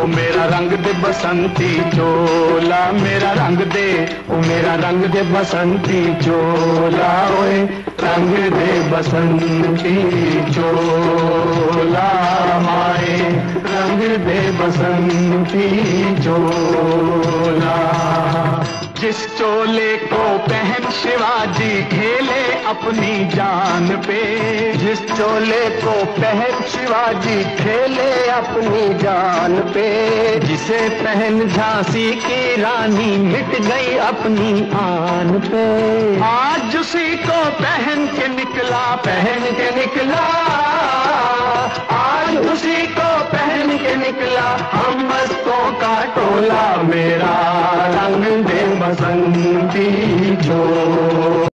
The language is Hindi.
ओ मेरा रंग दे बसंती चोला, मेरा रंग दे, ओ मेरा रंग दे बसंती चोला, ओए रंग दे बसंती चोला, माए रंग दे बसंती चोला। जिस चोले को पहन शिवाजी खेले अपनी जान पे, जिस चोले को पहन शिवाजी खेले अपनी जान पे, जिसे पहन झांसी की रानी मिट गई अपनी आन पे, आज उसी को पहन के निकला, पहन के निकला, आज उसी को पहन के निकला हम मस्तों का टोला, मेरा रंग दे बसंती चोला।